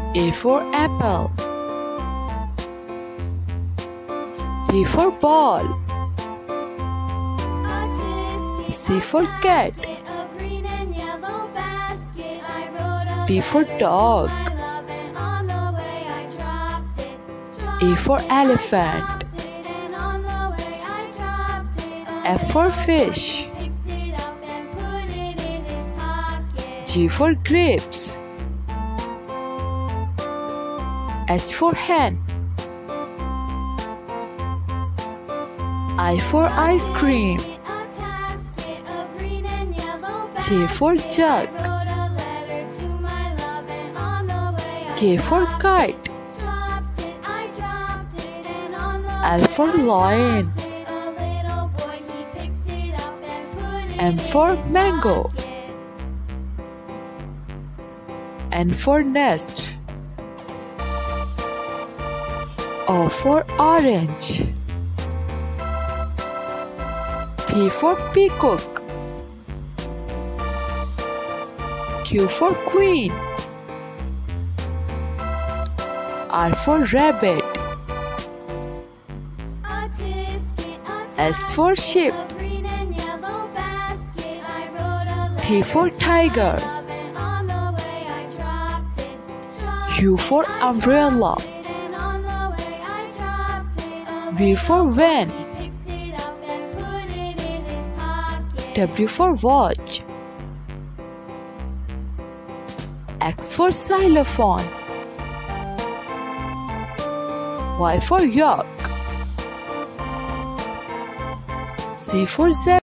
A for apple. B for ball. C for cat. D for dog. E for elephant. F for fish. G for grapes. H for hen. I for ice cream. J for jug. K for kite. L for lion. M for mango. N for nest. O for orange. P for peacock. Q for queen. R for rabbit. S for sheep. T for tiger. U for umbrella. V for van. W for watch. X for xylophone. Y for yak. Z for zebra.